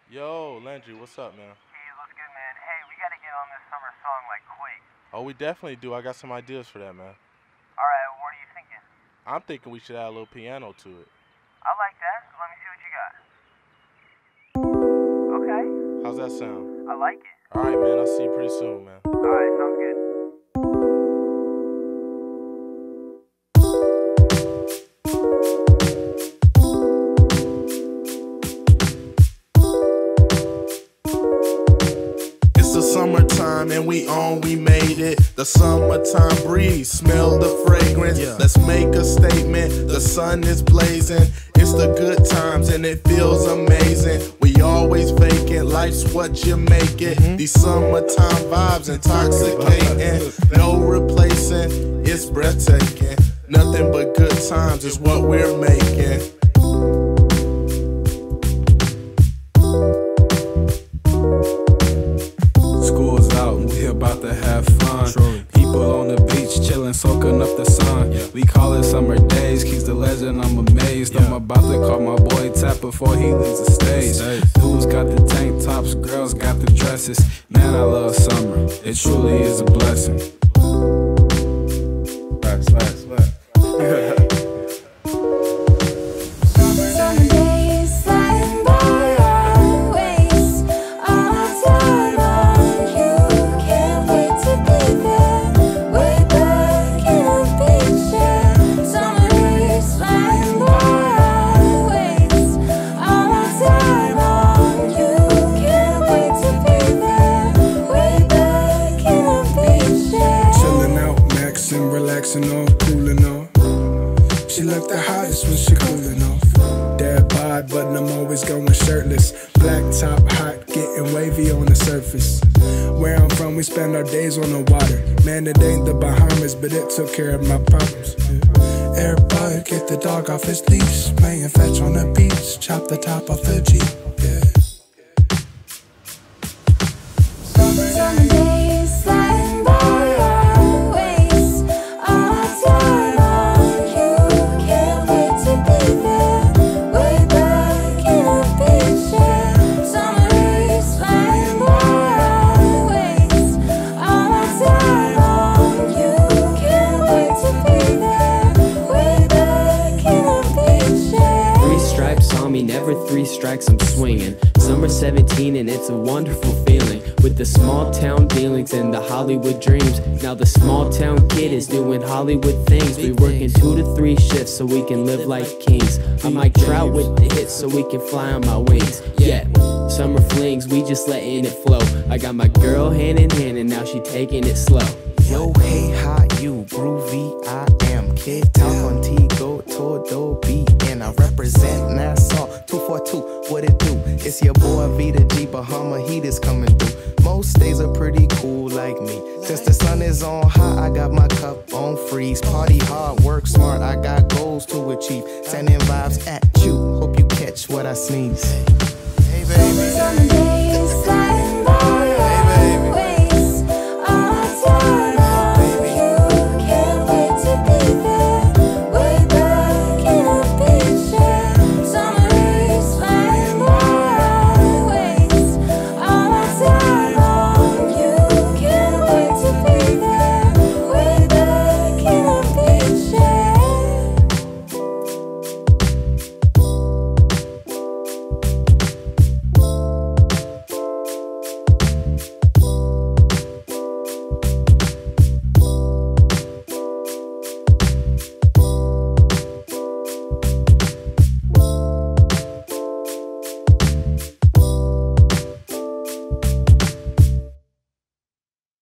Yo, Landry, what's up, man? Hey, what's good, man? Hey, we gotta get on this summer song like quick. Oh, we definitely do. I got some ideas for that, man. Alright, what are you thinking? I'm thinking we should add a little piano to it. I like that. Let me see what you got. Okay. How's that sound? I like it. All right, man. I'll see you pretty soon, man. Alright, sounds good. It's the summertime and we made it. The summertime breeze, smell the fragrance. Let's make a statement, the sun is blazing. It's the good times and it feels amazing. We always vacant, life's what you make it. These summertime vibes intoxicating. No replacing, it's breathtaking. Nothing but good times is what we're making. School's out and we about to have fun. People on the beach chilling, soaking up the sun. We call it summer days, keeps the legend, I'm amazed. I'm about to call my boy Tap before he leaves the stage. Dudes got the tank tops, girls got the dresses. Man, I love summer, it truly is a blessing. Some days sliding by our waist, all time on you. Can't wait to be there, way back in the beach, yeah. Summer days sliding by our waist, all time on you. Can't wait to be there, way back in the beach, yeah. Chilling out, maxing, relaxing off, cooling off. She look the hottest when she cooling off. Dad bod, but I'm always going shirtless. Black top, hot, getting wavy on the surface. Where I'm from, we spend our days on the water. Man, it ain't the Bahamas, but it took care of my problems. Everybody get the dog off his leash. Playing fetch on the beach, chop the top off the Jeep. Some days sliding by our waist, all time on you. Can't wait to be there, way back in the beach, yeah. Summer days sliding by our waist, all time on you. Can't wait to be there, way back in the beach, yeah. 3 stripes on me, never 3 strikes, I'm swinging. Summer 17 and it's a wonderful feeling. With the small town dealings and the Hollywood dreams. Now the small town kid is doing Hollywood things. We working 2 to 3 shifts so we can live like kings. I'm like Trout with the hits so we can fly on my wings. Yeah, summer flings, we just letting it flow. I got my girl hand in hand and now she taking it slow. Yo, hey, how you? Groovy, I am Kid Talk on Tigo, Todo beat, and I represent Nassau 242. What it do? It's your boy Vita G, Bahama Heat is coming through. Most days are pretty cool like me. Since the sun is on high, I got my cup on freeze. Party hard, work smart, I got goals to achieve. Sending vibes at you, hope you catch what I sneeze. Hey, baby. Some days